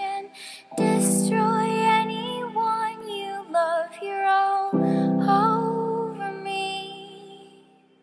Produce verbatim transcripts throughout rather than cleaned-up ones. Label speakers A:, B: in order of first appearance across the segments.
A: and destroy anyone you love. You're all over me.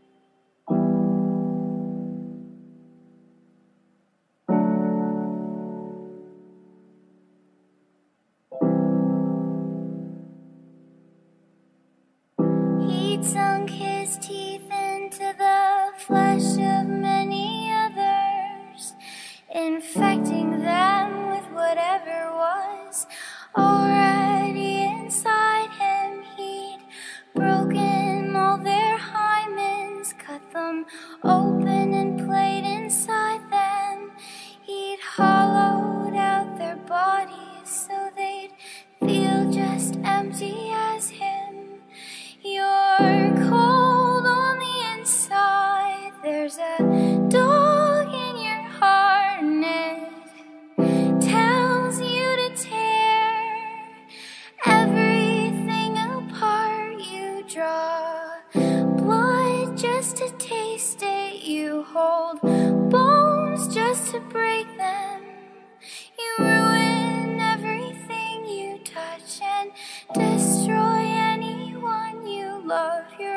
A: He sunk his teeth into the flesh of many others, infecting them with whatever was already inside him. He'd broken all their hymens, cut them open and played inside them. He'd hollowed out their bodies so they'd feel just empty as him. You're cold on the inside, there's a dog in your heart and it tells you to tear everything apart. You draw blood just to taste it, you hold bones just to break them. You ruin everything you touch and destroy anyone you love. You're